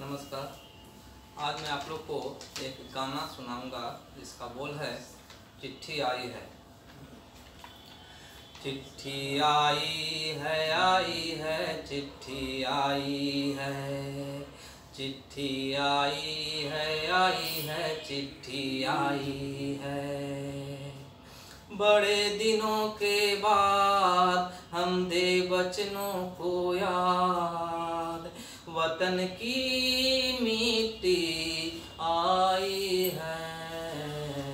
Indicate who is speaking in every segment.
Speaker 1: नमस्कार। आज मैं आप लोग को एक गाना सुनाऊंगा जिसका बोल है चिट्ठी आई है। चिट्ठी आई है, चिट्ठी आई है, चिट्ठी आई है, चिट्ठी आई है। बड़े दिनों के बाद हम दे बचनों को याद, वतन की मिट्टी आई है।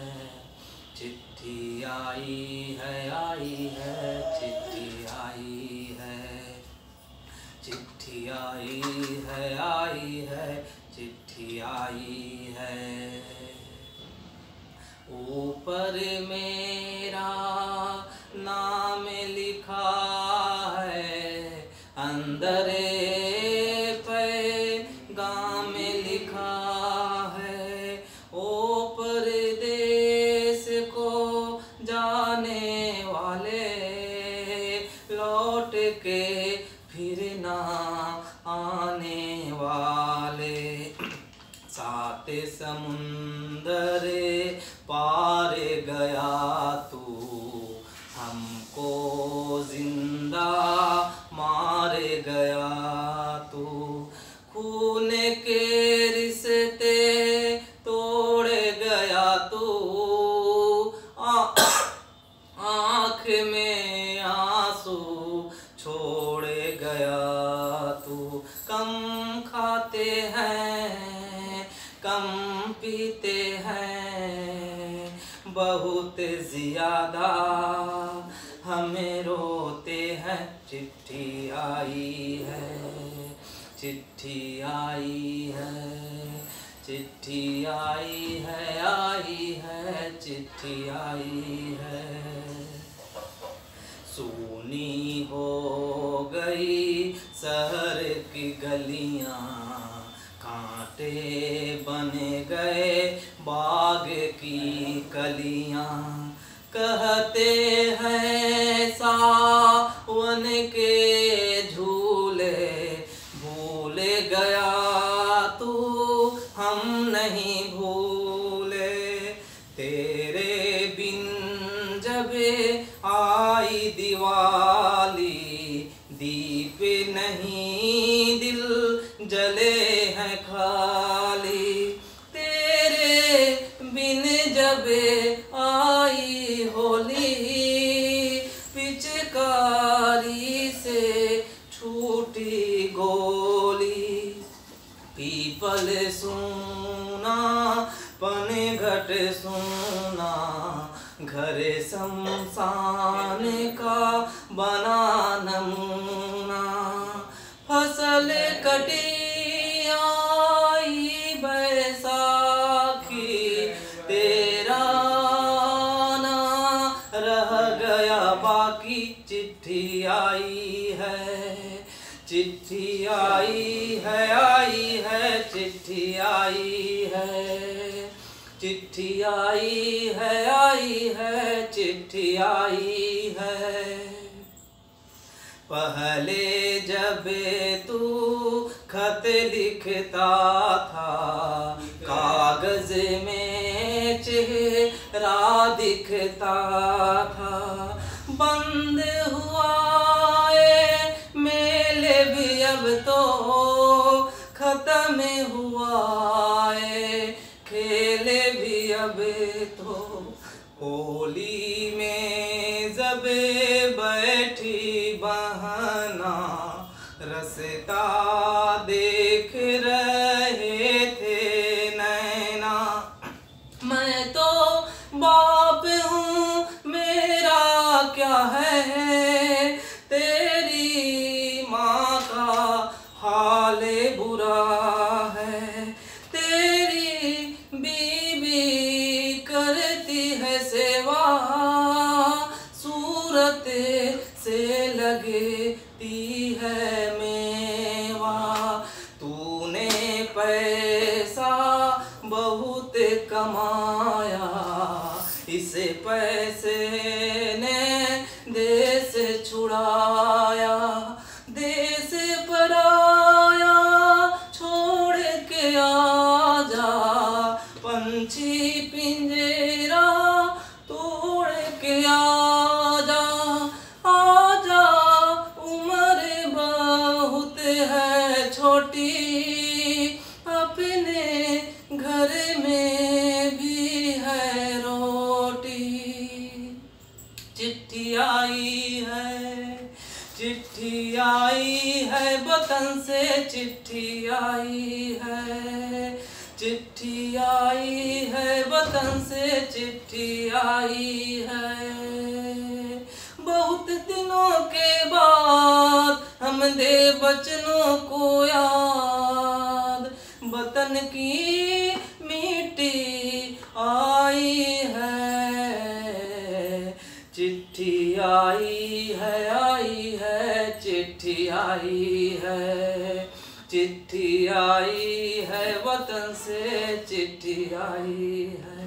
Speaker 1: चिट्ठी आई है, चिट्ठी आई है, चिट्ठी आई है, चिट्ठी आई है। ऊपर मेरा नाम लिखा है, अंदर पैगाम लिखा है। ओ परदेस को जाने वाले, लौट के फिर ना आने वाले। सात समुंदर पार गया तू, हमको जिंदा मार गया तू। खून के रिश्ते तोड़ गया तू, आँख में आंसू छोड़ गया तू। कम खाते हैं, कम पीते हैं, बहुत ज्यादा हमें रोते हैं। चिट्ठी आई है, चिट्ठी आई है, चिट्ठी आई है, चिट्ठी आई है। सूनी हो गई शहर की गलियां, कांटे बन गए बाग की कलियां। कहते हैं सावन के झूले, भूल गया तू हम नहीं भूले। तेरे बिन जब आई दिवाली, दीप नहीं दिल जले हैं खाली। तेरे बिन जब आई होली, पिचकारी से छूटी गोली। पीपल सूना पनघट सूना, घर शमशान का बना नमूना। फसल कटी आई बैसाखी, तेरा ना रह गया बाकी। चिट्ठी आई है, चिट्ठी आई है, चिट्ठी आई है, चिट्ठी आई है, चिट्ठी आई है। पहले जब तू खत लिखता था, कागज में चेहरा दिखता था। बंद हुआ मेल भी अब तो, खत्म हुआ खेल भी अब तो। होली में जब बैठी बहना, रसता देख रहे थे नैना। मैं तो बाप हूँ, मेरा क्या है, तेरी माँ का हाल बुरा है। तेरी बीवी करती है सेवा, सूरत से लगती है मेवा। तूने पैसा बहुत कमाया, इस पैसे ने देश छुड़ाया। देश पराया छोटी, अपने घर में भी है रोटी। चिट्ठी आई है, चिट्ठी आई है, वतन से चिट्ठी आई है, चिट्ठी आई है, वतन से चिट्ठी आई है। बहुत दिनों के बाद हम दे बचनों को याद, वतन की मिट्टी आई है। चिट्ठी आई है, चिट्ठी आई है, चिट्ठी आई है, वतन से चिट्ठी आई है।